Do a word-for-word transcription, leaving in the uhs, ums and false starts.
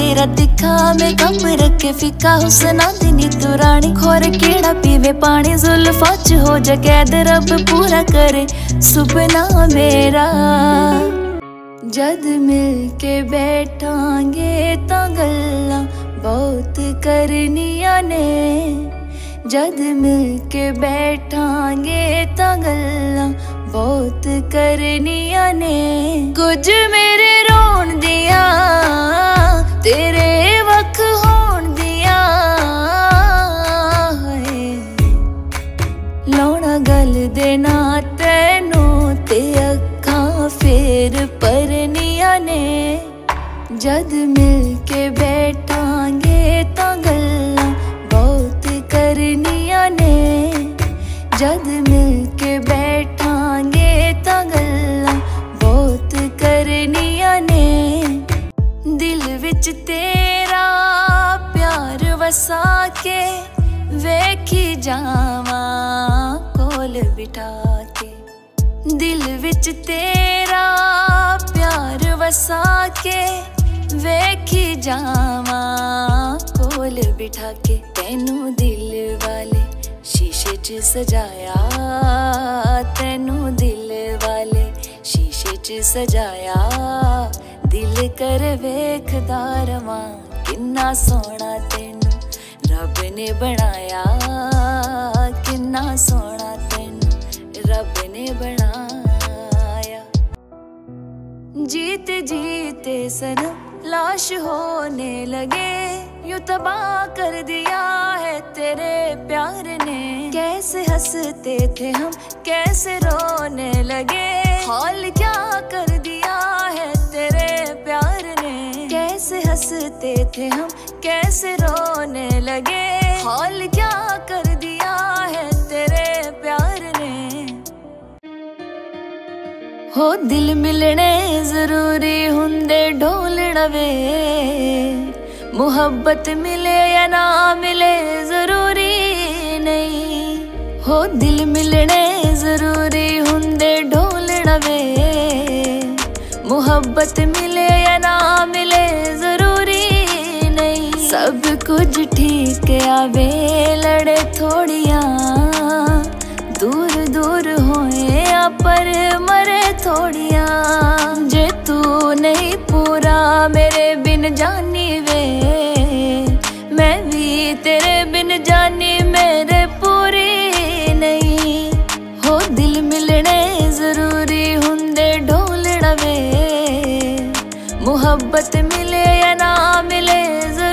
तेरा दिखा मैं कम रखे फिका हुसना दिनी तू रानी खोर केड़ा पीवे पानी जुल्फा च हो जा कैद रब पूरा करे सुपना मेरा। जद मिल के बैठांगे तां गल्लां बहुत करनिया ने, जद मिल के बैठांगे तां गल्लां बहुत करनिया ने। कुछ मेरे रोन दिया तेरे वख होन दिया लौना गल देना तैनू ते अखां फेर परनिया ने। जद मिल के बैठांगे तां गल्लां बहुत करनिया ने, जद मिल के बैठांगे तां गल्लां बहुत करनिया ने। दिल विच तेरा प्यार वसा के वेखी जावा कोल बिठा के, दिल विच तेरा प्यार वसा के वेखी जावा कोल बिठा के। तेनू दिल वाले शीशे च सजाया, तेनू दिल वाले शीशे च सजाया दिल कर वेखदा रवां किन्ना सोहना तेनू रब ने बनाया, किन्ना सोहना तेनू रब ने बनाया। जीते जीते सनम लाश होने लगे यूं तबाह कर दिया है तेरे प्यार ने। कैसे हंसते थे हम कैसे रोने लगे हाल क्या कर दिया है तेरे प्यार ने। कैसे हंसते थे हम कैसे रोने लगे हाल क्या कर दिया है तेरे प्यार ने। हो दिल मिलने जरूरी हुंदे ढोलना वे, मुहब्बत मिले या ना मिले जरूरी नहीं। हो दिल मिलने जरूरी हुंदे ढोलना वे, मुहब्बत मिले या ना मिले जरूरी नहीं। सब कुछ ठीक आवे लड़े थोड़िया दूर दूर होए पर मरे थोड़िया। जे तू नहीं पूरा मेरे बिन जानी वे, मैं भी तेरे बिन जानी मेरे पूरी नहीं। हो दिल मिलने जरूरी हुंदे ढोलना वे, मुहब्बत मिले या ना मिले